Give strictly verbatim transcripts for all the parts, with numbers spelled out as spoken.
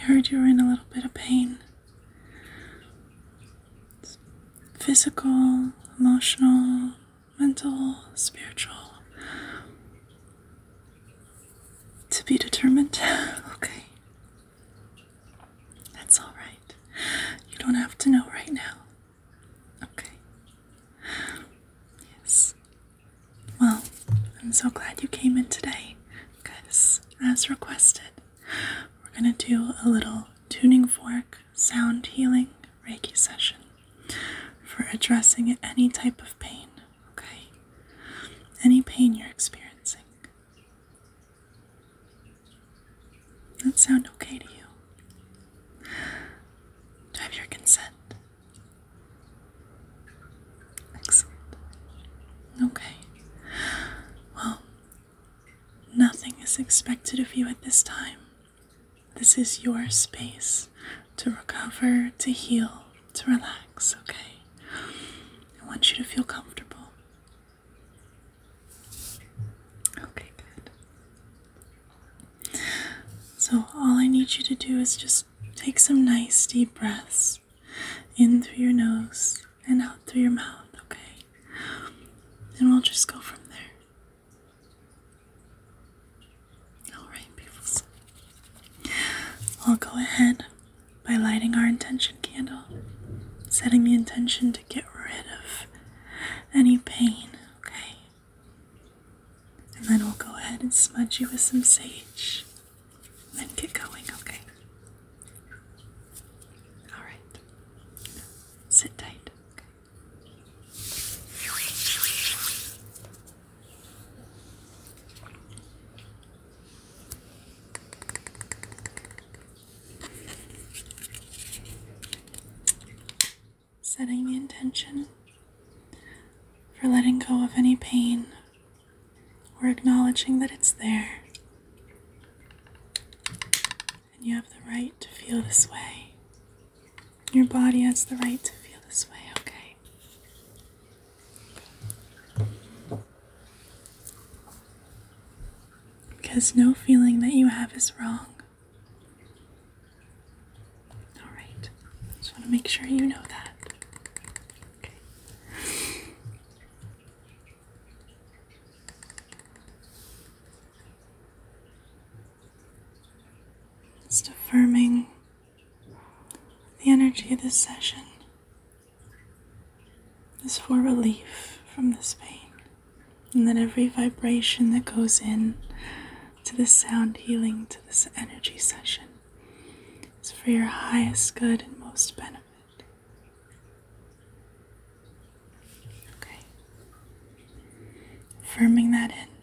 heard you were in a little bit of pain. Physical, emotional, mental, spiritual. To be determined. Okay. That's all right. You don't have to know right now. Okay. Yes. Well, I'm so glad you came in today, because as requested, we're going to do a little tuning fork sound healing Reiki session for addressing any type of pain, okay? Any pain you're experiencing. Does that sound okay to you? Do I have your consent? Excellent. Okay. Well, nothing is expected of you at this time. This is your space to recover, to heal, to relax, okay? I want you to feel comfortable. Okay, good. So all I need you to do is just take some nice deep breaths in through your nose and out through your mouth, okay? And we'll just go from there. All right, beautiful. I'll go ahead by lighting our intention candle, setting the intention to get rid of any pain, okay? And then we'll go ahead and smudge you with some sage and get going, okay? All right. Sit tight, okay? Setting the intention for letting go of any pain. We're acknowledging that it's there. And you have the right to feel this way. Your body has the right to feel this way, okay? Because no feeling that you have is wrong. Alright. Just want to make sure you know that. Okay. Just affirming the energy of this session is for relief from this pain, and that every vibration that goes in to this sound healing, to this energy session, is for your highest good and most benefit. Okay. Affirming that in.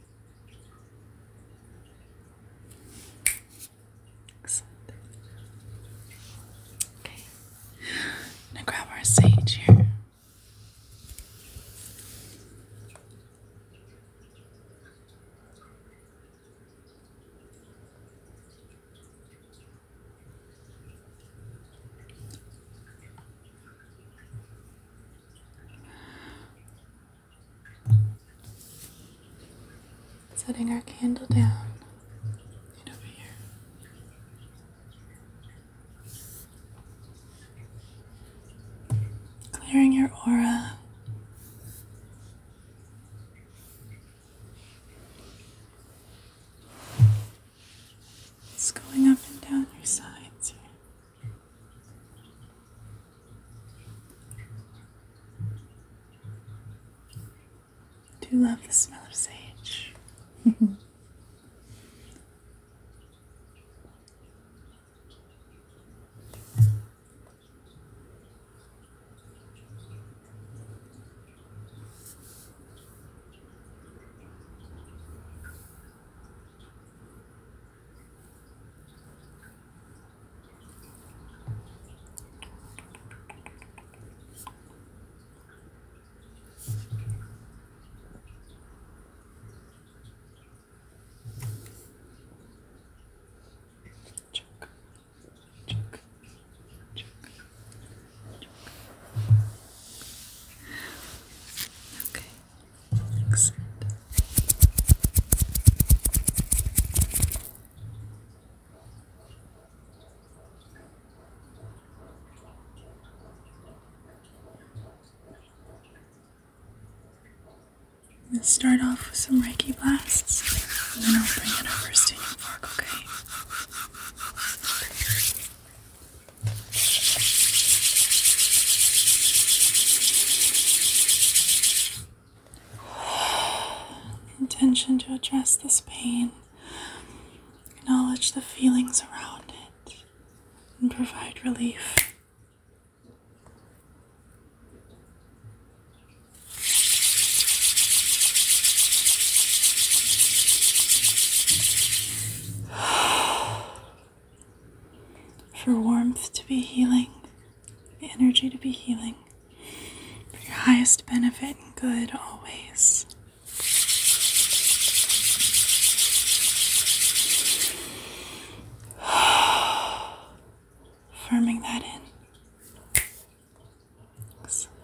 Grab our sage here. Setting our candle down right over here. Clearing your aura. It's going up and down your sides here. I do love the smell of sage. start off with some Reiki blasts, and then I'll bring in our first tuning fork, okay? Intention to address this pain, acknowledge the feelings around it, and provide relief. For warmth to be healing, energy to be healing, for your highest benefit and good always. Affirming that in. Excellent.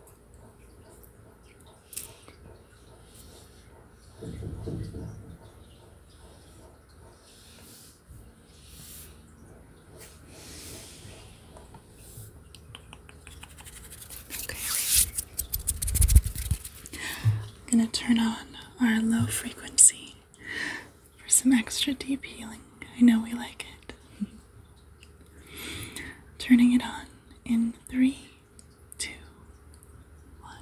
I'm going to turn on our low frequency for some extra deep healing. I know we like it. Turning it on in three, two, one.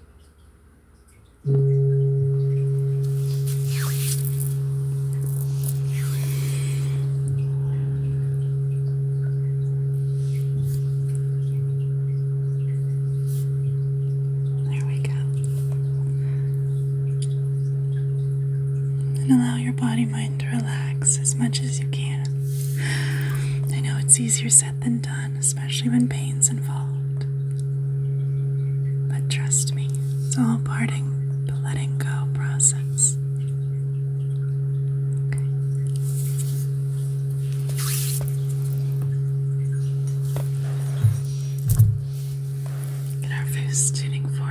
There we go. And allow your body mind to relax as much as you can. I know it's easier said than done, especially when pain's involved. But trust me, it's all parting the letting go process. Okay. Get our first tuning fork.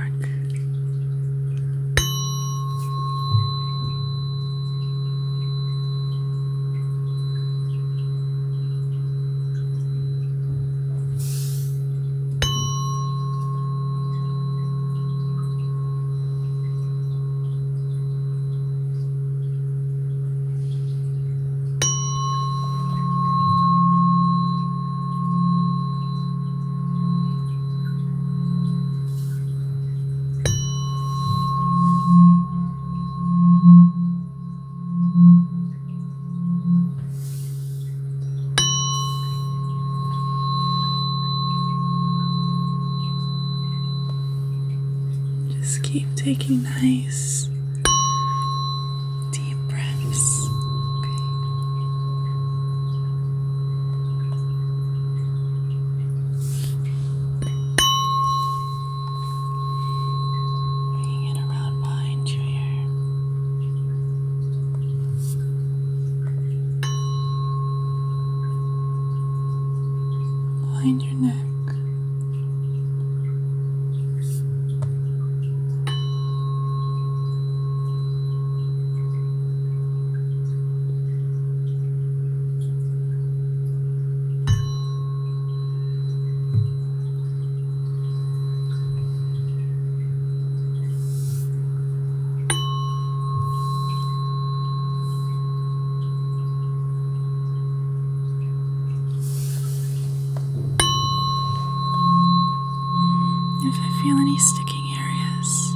Just keep taking nice, deep breaths. Okay. Bringing it around behind your ear. Behind your neck. If I feel any sticking areas,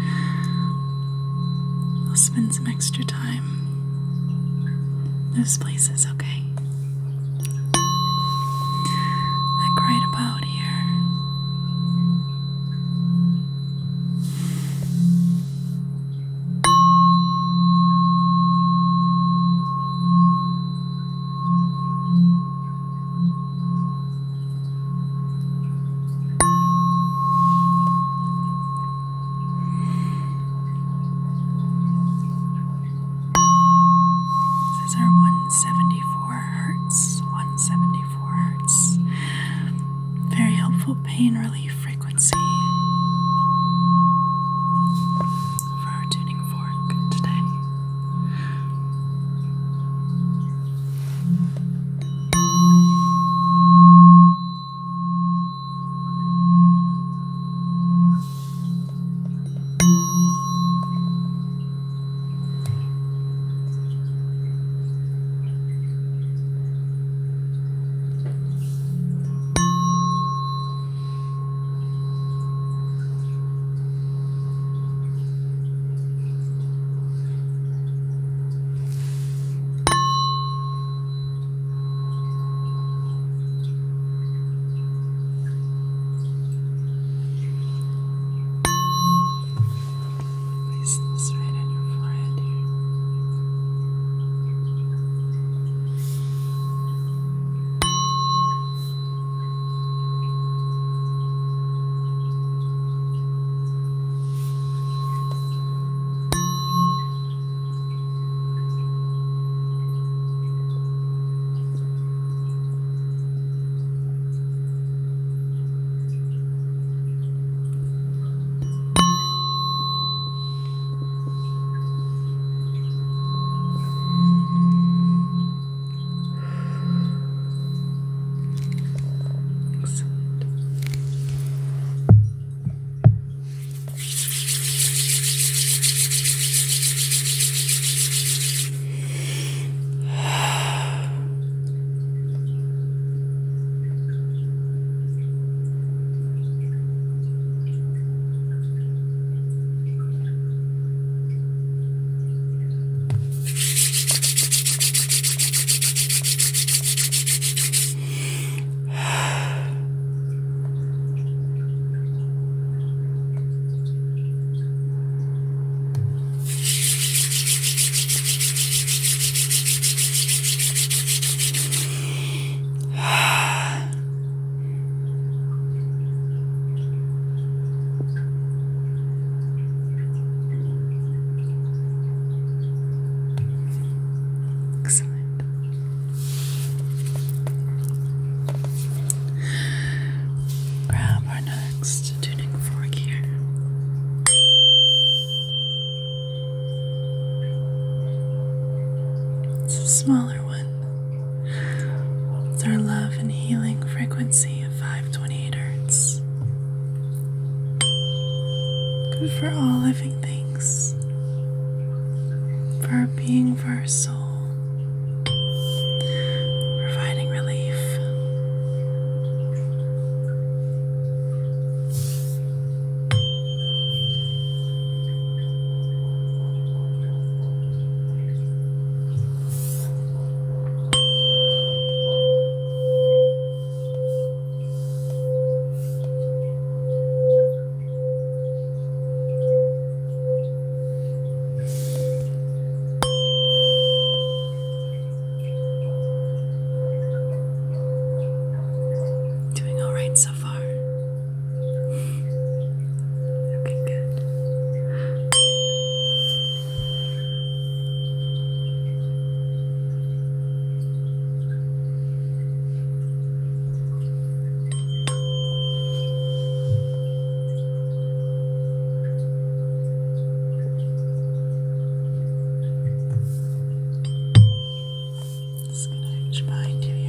I'll spend some extra time in those places, okay? Like right about here. Pain relief frequency for our tuning fork today. smaller one. It's our love and healing frequency of five twenty-eight hertz. Good for all living things, for our being, for our soul, providing relief. So far. Okay, good. Just gonna reach behind you here.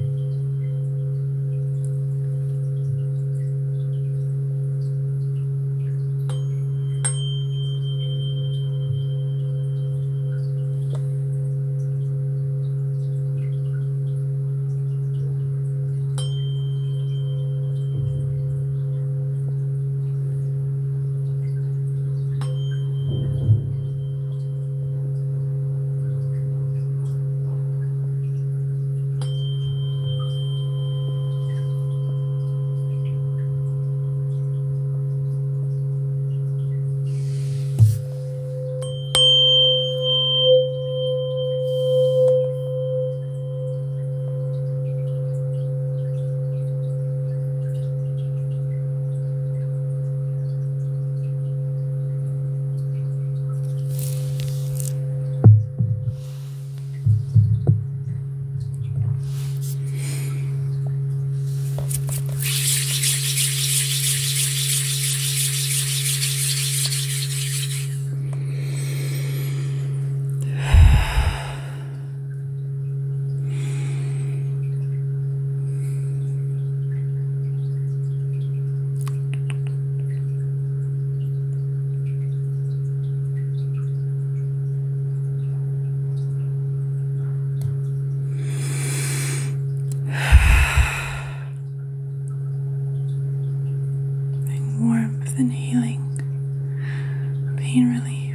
And healing, pain relief,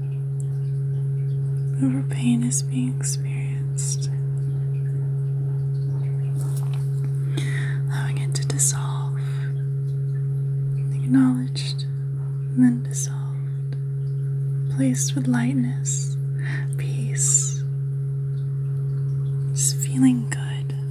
whatever pain is being experienced, allowing it to dissolve, acknowledged, and then dissolved, placed with lightness, peace, just feeling good.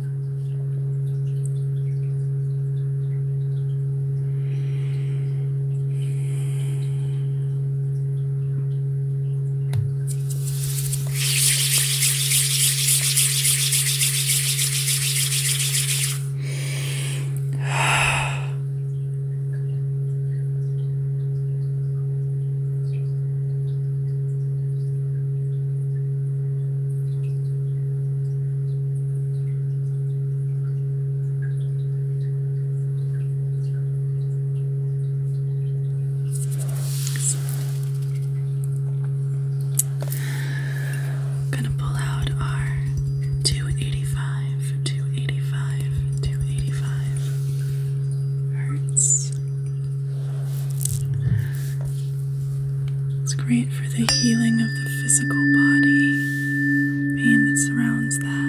Great for the healing of the physical body, pain that surrounds that.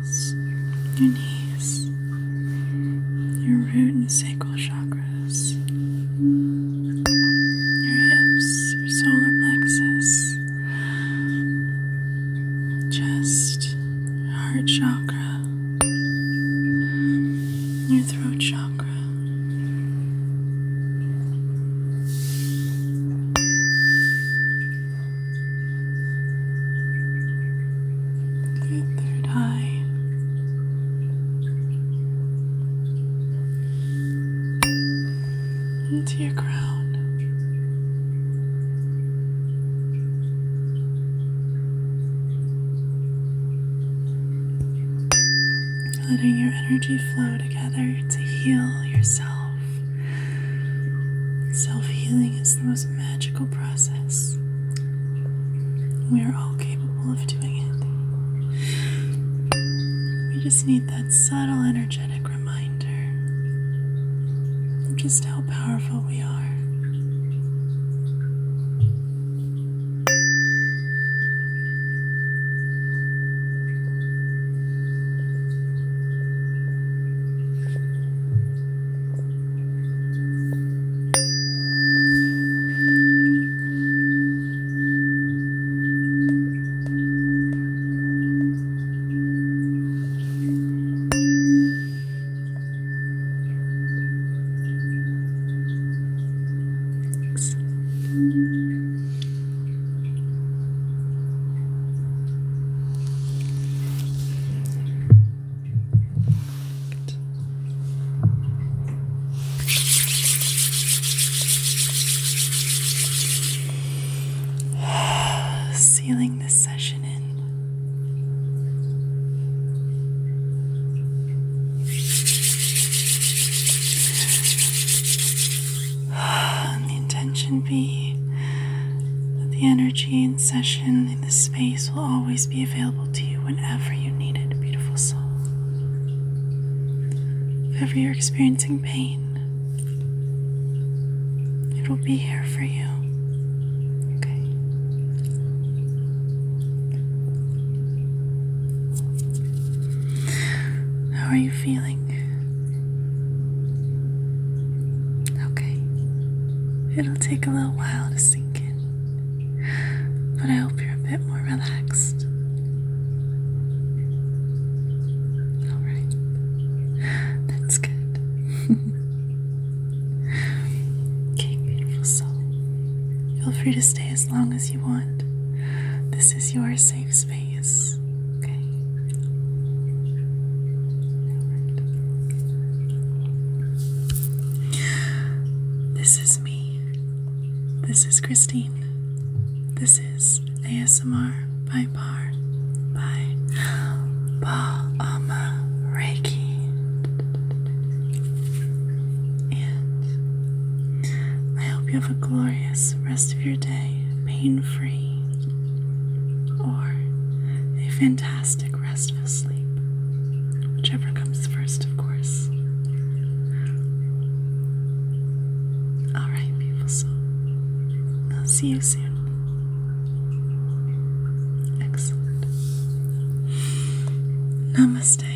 ankles, your knees, your root and sacral chakras, your hips, your solar plexus, chest, your heart chakra, your throat chakra. Your third eye. Into your crown. Letting your energy flow together to heal yourself. Self-healing is the most magical process. We are all capable of doing it. We just need that subtle energetic reminder of just how powerful we are. Sealing this session in. And the intention be that the energy in session in this space will always be available to you whenever you need it, beautiful soul. If ever you're experiencing pain, it will be here for you. How are you feeling? Okay. It'll take a little while to sink in, but I hope you're a bit more relaxed. Alright. That's good. Okay, beautiful soul. Feel free to stay as long as you want. This is your safe space. This is me. This is Christine. This is A S M R by P A R by Pau Amma Reiki. And I hope you have a glorious rest of your day, pain-free, or a fantastic restful sleep, whichever comes first, of course. Alright, beautiful soul. I'll see you soon. Excellent. Namaste.